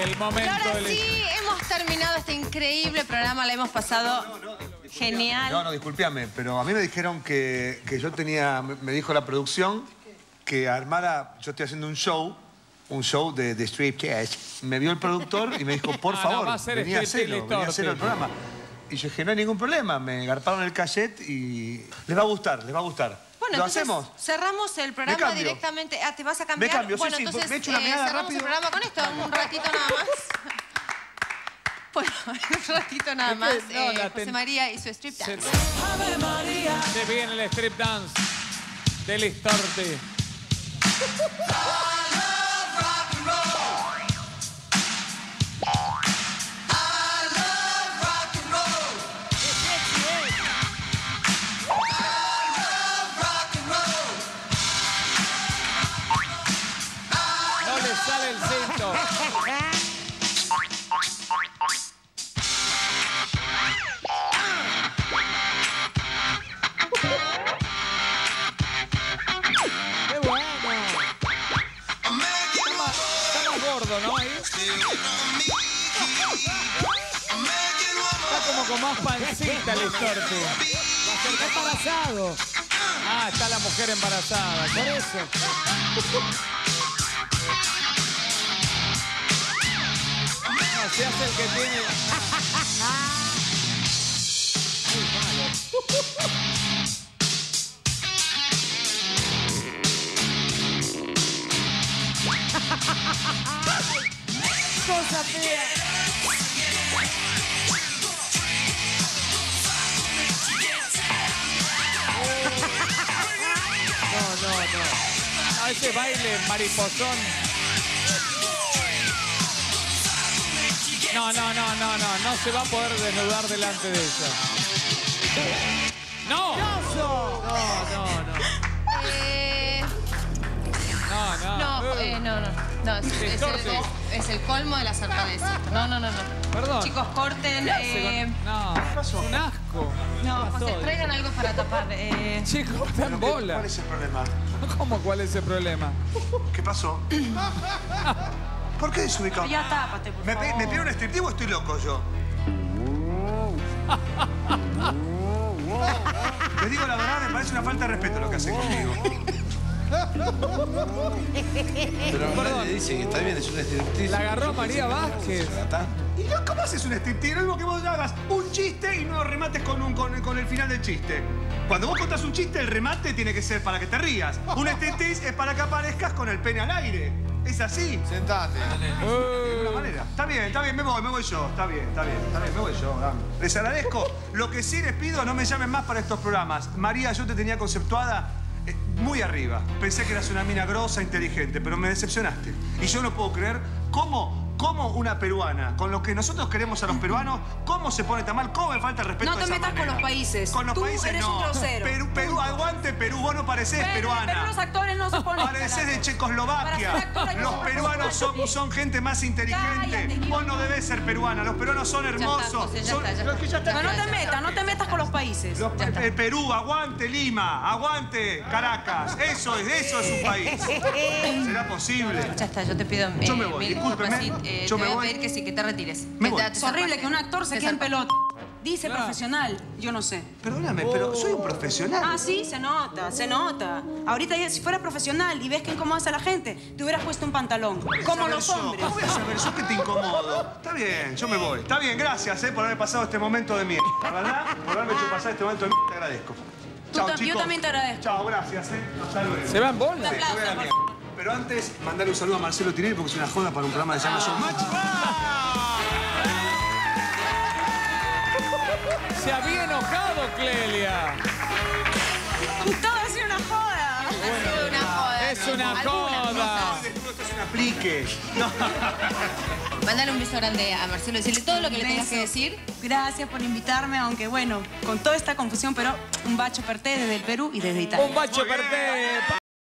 El momento Ahora del... sí, hemos terminado este increíble programa, la hemos pasado genial. No, discúlpame, pero a mí me dijeron que yo tenía... Me dijo la producción que armara... Yo estoy haciendo un show de striptease. Me vio el productor y me dijo, por favor, venía a hacerlo el programa. Y yo dije, no hay ningún problema. Me garparon el cassette y... Les va a gustar. Bueno, ¿Lo entonces hacemos? Cerramos el programa directamente. Ah, ¿te vas a cambiar? Me cambio, bueno, sí, entonces, me echo una mirada cerramos rápido. el programa con esto, un ratito nada más. Bueno, un ratito nada más. José María y su strip dance. ¡Ave María! Se viene el strip dance del Listorti. Sale el cinto. ¡Qué bueno! Está más gordo, ¿no? Ahí. Está como con más pancita el Listorti. Está embarazado. Ah, está la mujer embarazada. Por eso. Se hace el que tiene... Muy malo. Cosa fea. No. A ese baile mariposón. No se va a poder desnudar delante de ella. ¡No! No, es el colmo de la sarcadez. No. Perdón. Chicos, corten. No, es un asco. No, José, traigan algo para tapar. Chicos, está en bola. ¿Cuál es el problema? ¿Cómo cuál es el problema? ¿Qué pasó? ¿Por qué desubicado? Ya tápate, por favor. ¿Me pido un striptivo o estoy loco yo? Les digo la verdad, me parece una falta de respeto lo que hacen conmigo. Pero nadie dice que está bien, es un striptease. La agarró María Vázquez. ¿Y no, cómo haces un striptease? Lo mismo que vos hagas un chiste y no remates con el final del chiste. Cuando vos contás un chiste, el remate tiene que ser para que te rías. Un striptease es para que aparezcas con el pene al aire. Es así. Sentate. De alguna manera. Está bien, me voy yo. Está bien, me voy yo. Dame. Les agradezco. Lo que sí les pido, no me llamen más para estos programas. María, yo te tenía conceptuada muy arriba. Pensé que eras una mina grosa, inteligente, pero me decepcionaste. Y yo no puedo creer cómo una peruana, con lo que nosotros queremos a los peruanos, cómo se pone tan mal, cómo me falta el respeto. No te metas con los países. Con los países eres no. un grosero. Perú, aguante Perú, vos no parecés peruana. Pero los actores no se ponen. Parecés de Checoslovaquia. Los peruanos son gente más inteligente. Cállate, vos no debés ser peruana. Los peruanos son hermosos. Ya está. Pero no te metas con los países. Perú, aguante Lima, aguante Caracas. Eso es un país. ¿Será posible? Ya está, yo te pido Yo me voy, discúlpeme. Te voy a pedir que sí, que te retires. Me voy. Es horrible que un actor se quede en pelota. Dice Claro. profesional, yo no sé. Perdóname, pero soy un profesional. Ah, sí, se nota. Ahorita si fueras profesional y ves que incomodas a la gente, te hubieras puesto un pantalón, como los hombres. ¿Cómo voy a saber yo que te incomodo? Está bien, yo me voy. Está bien, gracias por haber pasado este momento de mierda. La verdad, por haberme hecho pasar este momento de mierda, te agradezco. Chao, Yo chicos. también te agradezco. Chao, gracias, Hasta luego. Se va en bola. Un aplauso, Voy a la por mierda. Pero antes, mandarle un saludo a Marcelo Tinelli porque es una joda para un programa que se llama Showmatch. Se había enojado Clelia. Todo ha sido una joda. Es una joda. Esto es un aplique. No. Mándale un beso grande a Marcelo. Decirle todo lo que le tengas que decir. Gracias por invitarme, aunque bueno, con toda esta confusión, pero un bacio per te desde el Perú y desde Italia. Un bacho per te.